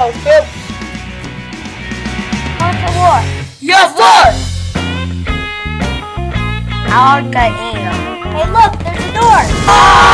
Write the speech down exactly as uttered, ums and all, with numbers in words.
Yep. Time for war. Yes, sir! I'll get in. Hey, look, there's a door. Ah!